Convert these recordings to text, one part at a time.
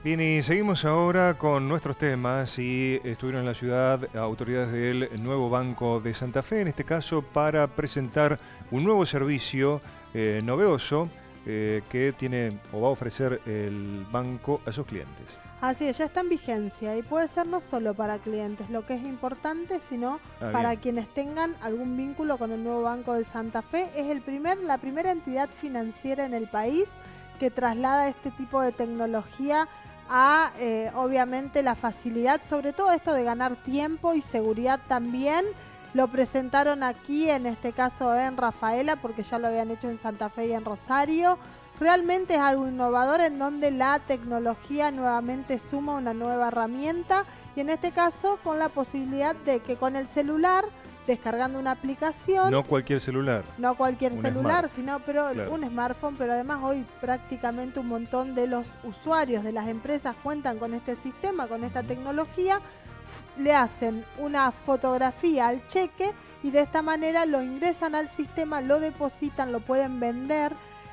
Bien, y seguimos ahora con nuestros temas y estuvieron en la ciudad autoridades del nuevo Banco de Santa Fe, en este caso para presentar un nuevo servicio novedoso que tiene o va a ofrecer el banco a sus clientes. Así es, ya está en vigencia y puede ser no solo para clientes, lo que es importante, sino para quienes tengan algún vínculo con el nuevo Banco de Santa Fe. Es la primera entidad financiera en el país que traslada este tipo de tecnología a, obviamente, la facilidad, sobre todo esto de ganar tiempo y seguridad también. Lo presentaron aquí, en este caso en Rafaela, porque ya lo habían hecho en Santa Fe y en Rosario. Realmente es algo innovador en donde la tecnología nuevamente suma una nueva herramienta y en este caso con la posibilidad de que con el celular, descargando una aplicación... No cualquier celular. No cualquier celular, sino claro, un smartphone, pero además hoy prácticamente un montón de los usuarios de las empresas cuentan con este sistema, con esta tecnología, le hacen una fotografía al cheque y de esta manera lo ingresan al sistema, lo depositan, lo pueden vender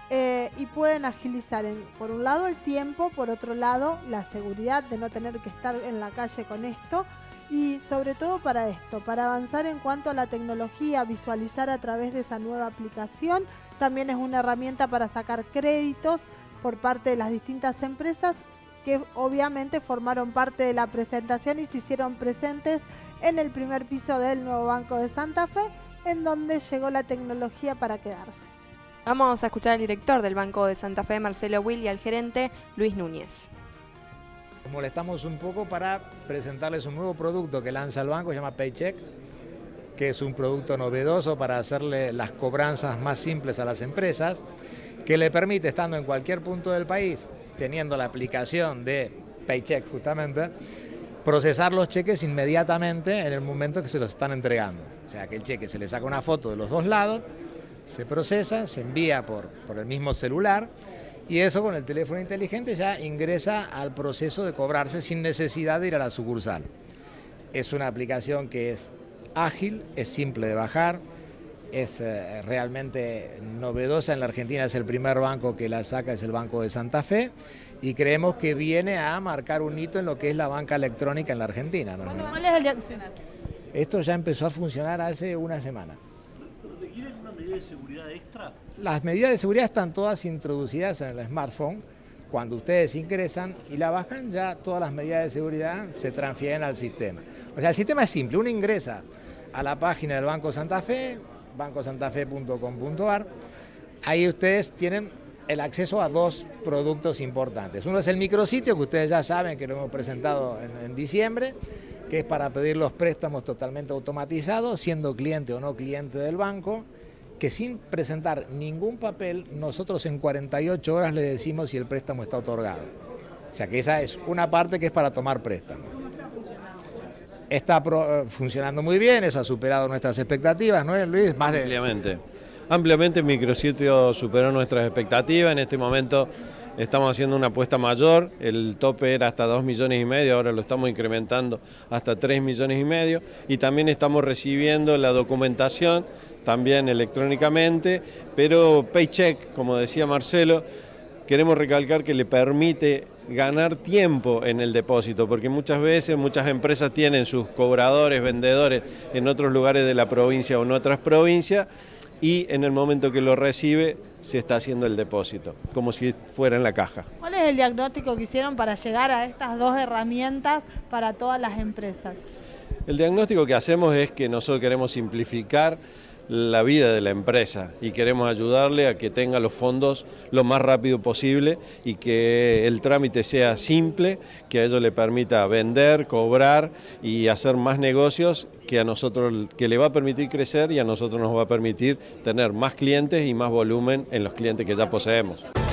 y pueden agilizar por un lado el tiempo, por otro lado la seguridad de no tener que estar en la calle con esto. Y sobre todo para esto, para avanzar en cuanto a la tecnología, visualizar a través de esa nueva aplicación. También es una herramienta para sacar créditos por parte de las distintas empresas que obviamente formaron parte de la presentación y se hicieron presentes en el primer piso del nuevo Banco de Santa Fe, en donde llegó la tecnología para quedarse. Vamos a escuchar al director del Banco de Santa Fe, Marcelo Will, y al gerente, Luis Núñez. Molestamos un poco para presentarles un nuevo producto que lanza el banco, se llama Paycheck, que es un producto novedoso para hacerle las cobranzas más simples a las empresas, que le permite, estando en cualquier punto del país, teniendo la aplicación de Paycheck justamente, procesar los cheques inmediatamente en el momento que se los están entregando. O sea, que el cheque se le saca una foto de los dos lados, se procesa, se envía por el mismo celular, y eso con el teléfono inteligente ya ingresa al proceso de cobrarse sin necesidad de ir a la sucursal. Es una aplicación que es ágil, es simple de bajar, es realmente novedosa en la Argentina, es el primer banco que la saca, es el Banco de Santa Fe, y creemos que viene a marcar un hito en lo que es la banca electrónica en la Argentina, ¿no? ¿Cuál es el de accionar? Esto ya empezó a funcionar hace una semana. ¿Requiere alguna medida de seguridad extra? Las medidas de seguridad están todas introducidas en el smartphone. Cuando ustedes ingresan y la bajan, ya todas las medidas de seguridad se transfieren al sistema. O sea, el sistema es simple. Uno ingresa a la página del Banco Santa Fe, bancosantafe.com.ar. Ahí ustedes tienen el acceso a dos productos importantes. Uno es el micrositio, que ustedes ya saben que lo hemos presentado en diciembre, que es para pedir los préstamos totalmente automatizados, siendo cliente o no cliente del banco, que sin presentar ningún papel, nosotros en 48 horas le decimos si el préstamo está otorgado. O sea que esa es una parte que es para tomar préstamo. Está funcionando muy bien, eso ha superado nuestras expectativas, ¿no, Luis? Ampliamente el micrositio superó nuestras expectativas. En este momento estamos haciendo una apuesta mayor, el tope era hasta 2,5 millones, ahora lo estamos incrementando hasta 3,5 millones, y también estamos recibiendo la documentación, también electrónicamente, pero Paycheck, como decía Marcelo, queremos recalcar que le permite ganar tiempo en el depósito, porque muchas veces muchas empresas tienen sus cobradores, vendedores en otros lugares de la provincia o en otras provincias, y en el momento que lo recibe se está haciendo el depósito, como si fuera en la caja. ¿Cuál es el diagnóstico que hicieron para llegar a estas dos herramientas para todas las empresas? El diagnóstico que hacemos es que nosotros queremos simplificar la vida de la empresa y queremos ayudarle a que tenga los fondos lo más rápido posible y que el trámite sea simple, que a ellos le permita vender, cobrar y hacer más negocios, que a nosotros, que le va a permitir crecer y a nosotros nos va a permitir tener más clientes y más volumen en los clientes que ya poseemos.